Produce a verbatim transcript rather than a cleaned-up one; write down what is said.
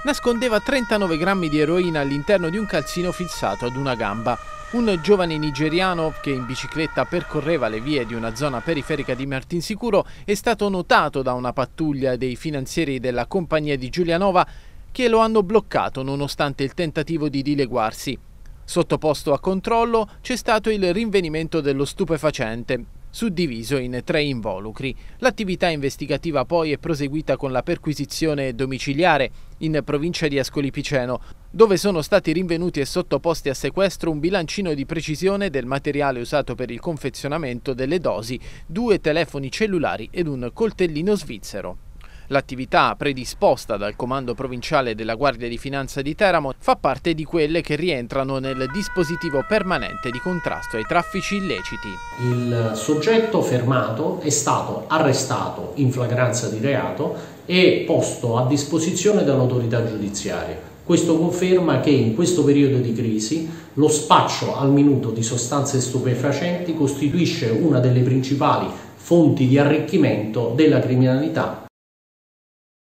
nascondeva trentanove grammi di eroina all'interno di un calzino fissato ad una gamba. Un giovane nigeriano che in bicicletta percorreva le vie di una zona periferica di Martinsicuro è stato notato da una pattuglia dei finanzieri della compagnia di Giulianova che lo hanno bloccato nonostante il tentativo di dileguarsi. Sottoposto a controllo c'è stato il rinvenimento dello stupefacente, suddiviso in tre involucri. L'attività investigativa poi è proseguita con la perquisizione domiciliare in provincia di Ascoli Piceno, dove sono stati rinvenuti e sottoposti a sequestro un bilancino di precisione del materiale usato per il confezionamento delle dosi, due telefoni cellulari ed un coltellino svizzero. L'attività predisposta dal Comando Provinciale della Guardia di Finanza di Teramo fa parte di quelle che rientrano nel dispositivo permanente di contrasto ai traffici illeciti. Il soggetto fermato è stato arrestato in flagranza di reato e posto a disposizione dall'autorità giudiziaria. Questo conferma che in questo periodo di crisi lo spaccio al minuto di sostanze stupefacenti costituisce una delle principali fonti di arricchimento della criminalità